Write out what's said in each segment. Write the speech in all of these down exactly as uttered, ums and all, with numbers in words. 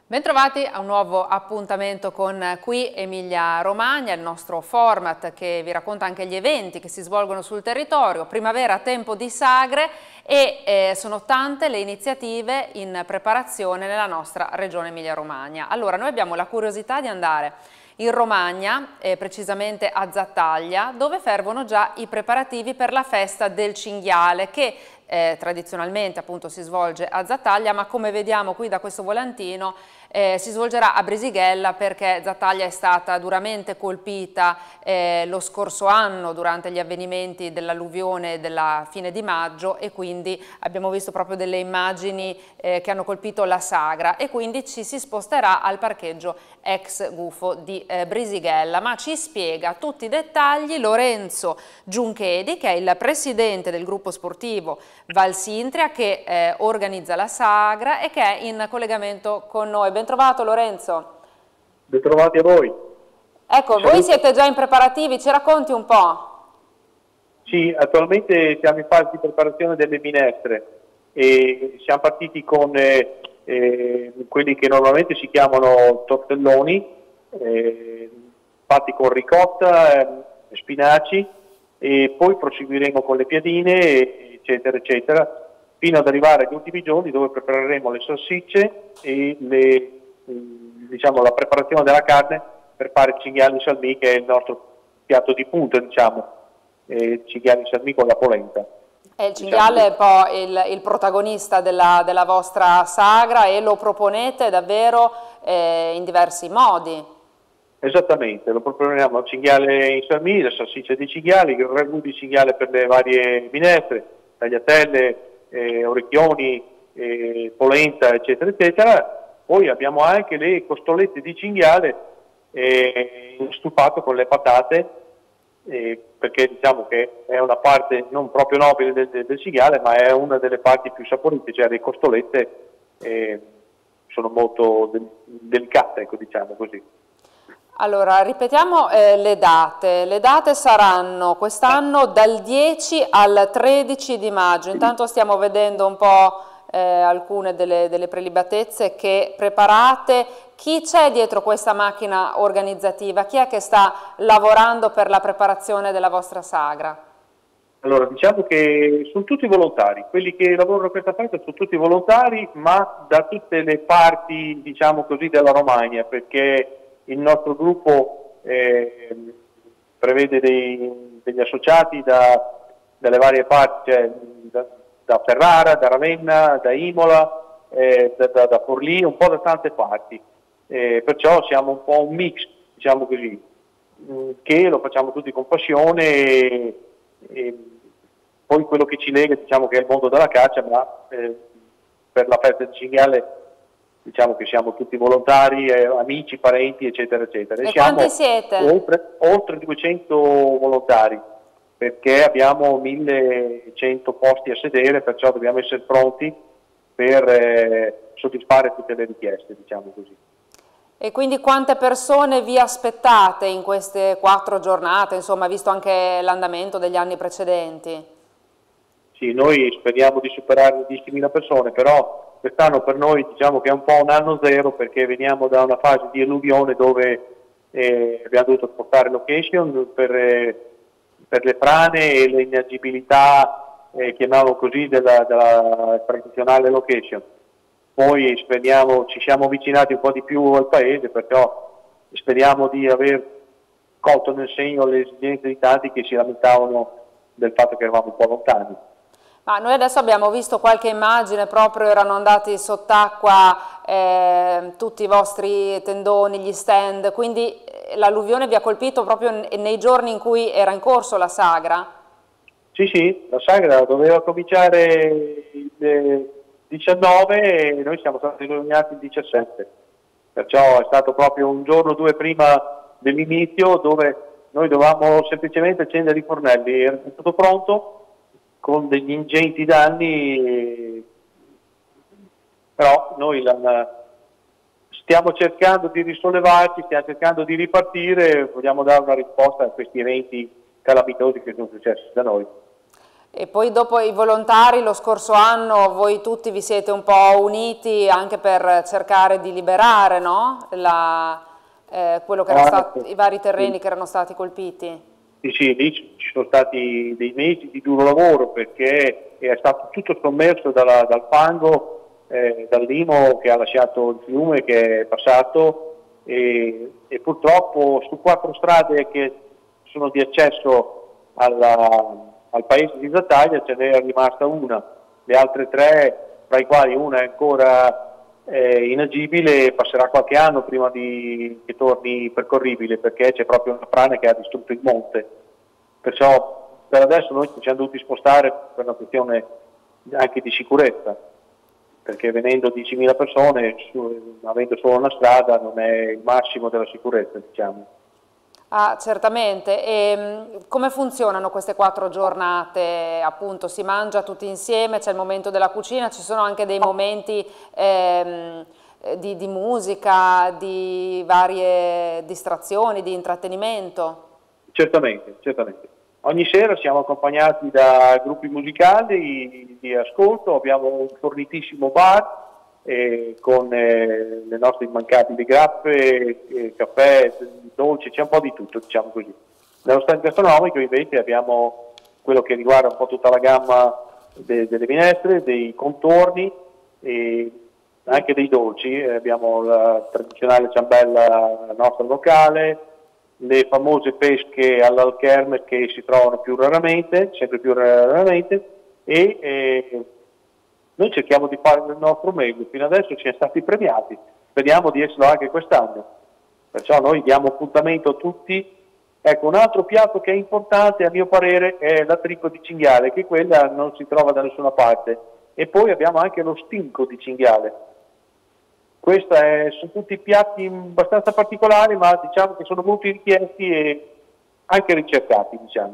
Bentrovati a un nuovo appuntamento con Qui Emilia Romagna, il nostro format che vi racconta anche gli eventi che si svolgono sul territorio. Primavera, tempo di sagre e eh, sono tante le iniziative in preparazione nella nostra regione Emilia Romagna. Allora, noi abbiamo la curiosità di andare in Romagna, eh, precisamente a Zattaglia, dove fervono già i preparativi per la festa del cinghiale che eh, tradizionalmente appunto si svolge a Zattaglia, ma come vediamo qui da questo volantino eh, si svolgerà a Brisighella perché Zattaglia è stata duramente colpita eh, lo scorso anno durante gli avvenimenti dell'alluvione della fine di maggio e quindi abbiamo visto proprio delle immagini eh, che hanno colpito la sagra e quindi ci si sposterà al parcheggio ex gufo di eh, Brisighella, ma ci spiega tutti i dettagli Lorenzo Giunchedi, che è il presidente del gruppo sportivo Valsintria che eh, organizza la sagra e che è in collegamento con noi. Ben trovato Lorenzo. Ben trovati a voi. Ecco, Saluto. Voi siete già in preparativi, ci racconti un po'? Sì, attualmente siamo in fase di preparazione delle minestre e siamo partiti con eh, eh, quelli che normalmente si chiamano tortelloni, eh, fatti con ricotta, eh, spinaci, e poi proseguiremo con le piadine, eccetera, eccetera, fino ad arrivare agli ultimi giorni dove prepareremo le salsicce e le, diciamo, la preparazione della carne per fare il cinghiale in salmì, che è il nostro piatto di punta, diciamo, eh, cinghiale in salmì con la polenta. E il cinghiale è poi il, il protagonista della, della vostra sagra e lo proponete davvero eh, in diversi modi. Esattamente, lo proponiamo il cinghiale in salmì, la salsiccia di cinghiale, il ragù di cinghiale per le varie minestre, tagliatelle, eh, orecchioni, eh, polenta, eccetera, eccetera. Poi abbiamo anche le costolette di cinghiale eh, stufato con le patate, eh, perché diciamo che è una parte non proprio nobile del, del, del cinghiale, ma è una delle parti più saporite, cioè le costolette eh, sono molto de delicate, ecco, diciamo così. Allora, ripetiamo eh, le date. Le date saranno quest'anno dal dieci al tredici di maggio. Intanto stiamo vedendo un po' eh, alcune delle, delle prelibatezze che preparate. Chi c'è dietro questa macchina organizzativa? Chi è che sta lavorando per la preparazione della vostra sagra? Allora, diciamo che sono tutti volontari. Quelli che lavorano a questa festa sono tutti volontari, ma da tutte le parti, diciamo così, della Romagna, perché il nostro gruppo eh, prevede dei, degli associati da, dalle varie parti, cioè da, da Ferrara, da Ravenna, da Imola, eh, da, da, da Forlì, un po' da tante parti. Eh, perciò siamo un po' un mix, diciamo così, mh, che lo facciamo tutti con passione e, e poi quello che ci lega, diciamo, che è il mondo della caccia, ma eh, per la festa del cinghiale diciamo che siamo tutti volontari, eh, amici, parenti, eccetera, eccetera. E, e siamo quanti siete? Oltre, oltre duecento volontari, perché abbiamo millecento posti a sedere, perciò dobbiamo essere pronti per eh, soddisfare tutte le richieste, diciamo così. E quindi quante persone vi aspettate in queste quattro giornate, insomma, visto anche l'andamento degli anni precedenti? Sì, noi speriamo di superare le diecimila persone, però quest'anno per noi diciamo che è un po' un anno zero, perché veniamo da una fase di alluvione dove eh, abbiamo dovuto spostare location per, eh, per le frane e l'inagibilità, eh, chiamiamolo così, della, della tradizionale location. Poi speriamo, ci siamo avvicinati un po' di più al paese, perciò speriamo di aver colto nel segno le esigenze di tanti che si lamentavano del fatto che eravamo un po' lontani. Ma noi adesso abbiamo visto qualche immagine, proprio erano andati sott'acqua eh, tutti i vostri tendoni, gli stand, quindi l'alluvione vi ha colpito proprio nei giorni in cui era in corso la sagra? Sì, sì, la sagra doveva cominciare il diciannove e noi siamo stati illuminati il diciassette, perciò è stato proprio un giorno o due prima dell'inizio dove noi dovevamo semplicemente accendere i fornelli, era tutto pronto, con degli ingenti danni, però noi la, la, stiamo cercando di risollevarci, stiamo cercando di ripartire, vogliamo dare una risposta a questi eventi calamitosi che sono successi da noi. E poi dopo i volontari lo scorso anno voi tutti vi siete un po' uniti anche per cercare di liberare, no? La, eh, quello che era Ah, stato, sì. i vari terreni Sì. che erano stati colpiti. Sì, sì, lì ci sono stati dei mesi di duro lavoro perché è stato tutto sommerso dalla, dal fango, eh, dal limo che ha lasciato il fiume, che è passato e, e purtroppo su quattro strade che sono di accesso alla, al paese di Zattaglia ce n'è rimasta una, le altre tre, tra i quali una è ancora eh, inagibile, passerà qualche anno prima di, che torni percorribile perché c'è proprio una frana che ha distrutto il monte, perciò per adesso noi ci siamo dovuti spostare per una questione anche di sicurezza, perché venendo diecimila persone, su, avendo solo una strada, non è il massimo della sicurezza, diciamo. Ah, certamente. E come funzionano queste quattro giornate? Appunto, si mangia tutti insieme, c'è il momento della cucina, ci sono anche dei momenti ehm, di, di musica, di varie distrazioni, di intrattenimento? Certamente, certamente. Ogni sera siamo accompagnati da gruppi musicali di ascolto, abbiamo un fornitissimo bar eh, con eh, le nostre immancabili grappe, eh, caffè, dolci, c'è un po' di tutto, diciamo così. Nello stand gastronomico invece abbiamo quello che riguarda un po' tutta la gamma de delle minestre, dei contorni e anche dei dolci. Eh, abbiamo la tradizionale ciambella nostra locale, le famose pesche all'alcherme che si trovano più raramente, sempre più raramente, e eh, noi cerchiamo di fare il nostro meglio. Fino adesso siamo stati premiati, speriamo di esserlo anche quest'anno. Perciò noi diamo appuntamento a tutti. Ecco, un altro piatto che è importante a mio parere è la trippa di cinghiale, che quella non si trova da nessuna parte. E poi abbiamo anche lo stinco di cinghiale. Questi sono tutti piatti abbastanza particolari, ma diciamo che sono molto richiesti e anche ricercati, diciamo.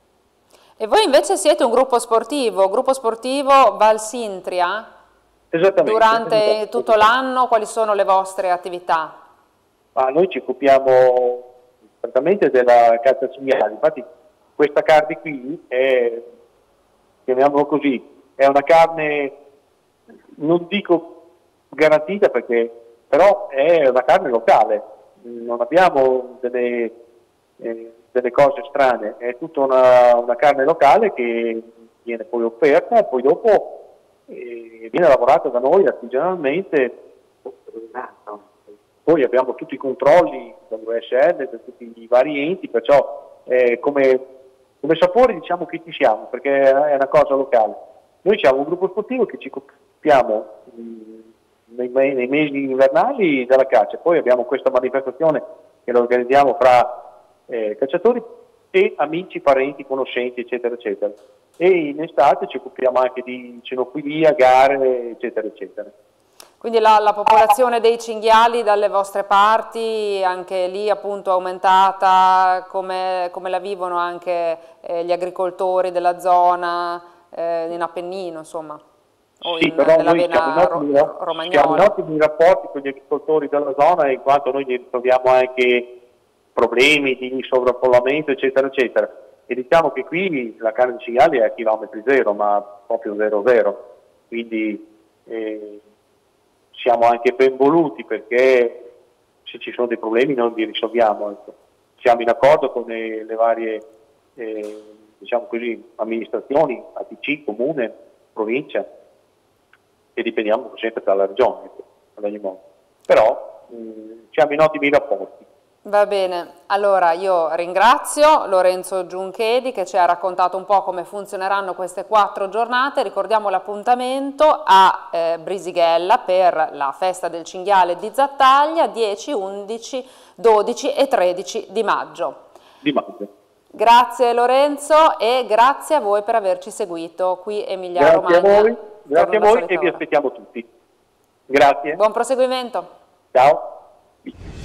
E voi invece siete un gruppo sportivo, gruppo sportivo Valsintria? Esattamente. Durante esattamente. tutto l'anno quali sono le vostre attività? Ma noi ci occupiamo praticamente della caccia cinghiali, infatti questa carne qui è, chiamiamolo così, è una carne, non dico garantita perché, però è una carne locale, non abbiamo delle, eh, delle cose strane, è tutta una, una carne locale che viene poi offerta e poi dopo eh, viene lavorata da noi artigianalmente. Poi abbiamo tutti i controlli dall'U S L, da tutti i vari enti, perciò eh, come, come sapore diciamo che ci siamo, perché è una cosa locale. Noi siamo un gruppo sportivo che ci occupiamo mh, nei, nei mesi invernali della caccia, poi abbiamo questa manifestazione che la organizziamo fra eh, cacciatori e amici, parenti, conoscenti, eccetera, eccetera. E in estate ci occupiamo anche di cenofilia, gare, eccetera, eccetera. Quindi la, la popolazione dei cinghiali dalle vostre parti, anche lì appunto aumentata, come, come la vivono anche eh, gli agricoltori della zona, eh, in Appennino, insomma, o sì, in, però nella noi siamo in, vena ottimi, ro romagnola. siamo in ottimi rapporti con gli agricoltori della zona, in quanto noi gli troviamo anche problemi di sovraffollamento, eccetera, eccetera. E diciamo che qui la carne di cinghiali è a chilometri zero, ma proprio zero zero, quindi eh, siamo anche ben voluti perché se ci sono dei problemi noi li risolviamo. Ecco. Siamo in accordo con le, le varie eh, diciamo così, amministrazioni, A T C, comune, provincia, e dipendiamo sempre dalla regione, ecco, ad ogni modo. Però mh, siamo in ottimi rapporti. Va bene, allora io ringrazio Lorenzo Giunchedi che ci ha raccontato un po' come funzioneranno queste quattro giornate. Ricordiamo l'appuntamento a eh, Brisighella per la festa del cinghiale di Zattaglia dieci, undici, dodici e tredici di maggio. Di maggio. Grazie Lorenzo e grazie a voi per averci seguito qui Emilia Romagna. Grazie a voi, grazie a voi e vi aspettiamo tutti. Grazie. Buon proseguimento. Ciao.